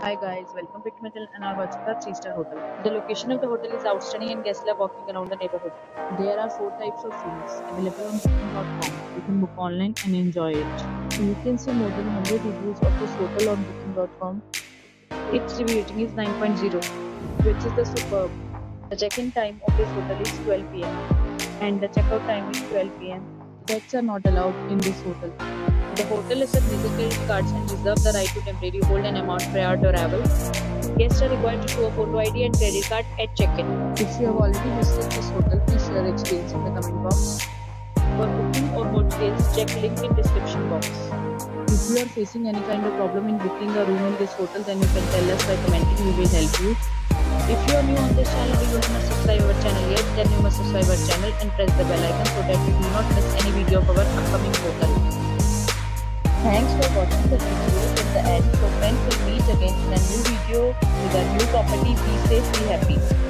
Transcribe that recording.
Hi guys, welcome back to my channel and are watching the 3-star hotel. The location of the hotel is outstanding and guests love walking around the neighborhood. There are 4 types of rooms available on booking.com. You can book online and enjoy it. You can see more than 100 reviews of this hotel on booking.com. Its review rating is 9.0, which is the superb. The check-in time of this hotel is 12 p.m. and the checkout time is 12 p.m. Pets are not allowed in this hotel. The hotel accepts major credit cards and reserves the right to temporarily hold an amount prior to arrival. Guests are required to show a photo ID and credit card at check-in. If you have already visited this hotel, please share your experience in the comment box. For booking or more details, check link in description box. If you are facing any kind of problem in booking a room in this hotel, then you can tell us by commenting. We will help you. If you are new on this channel, you do not subscribe our channel yet, then you must subscribe our channel and press the bell icon so that you do not miss any video of our upcoming hotel. Thanks for watching the video till the end. So friends, will meet again in a new video with a new property. Be safe, be happy.